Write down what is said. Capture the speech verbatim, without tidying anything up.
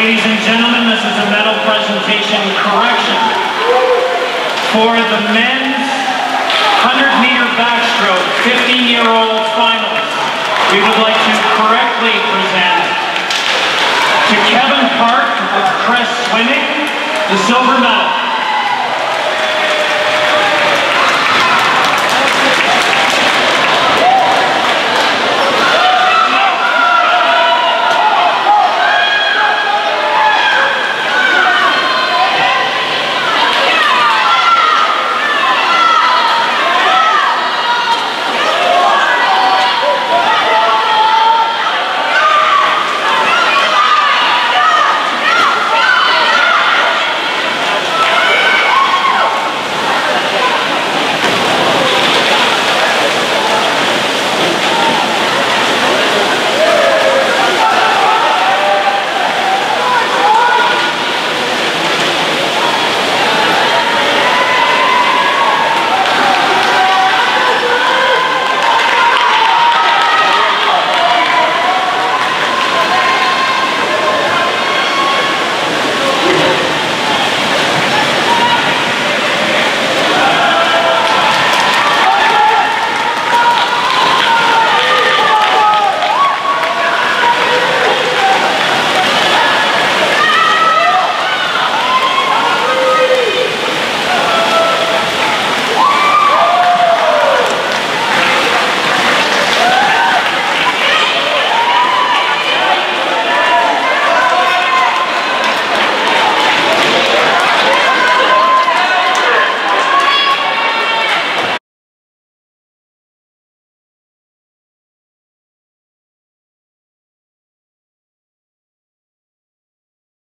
Ladies and gentlemen, this is a medal presentation correction. For the men's one hundred meter backstroke fifteen-year-old finals, we would like to correctly present to Kevin Park of Crest Swimming the silver medal.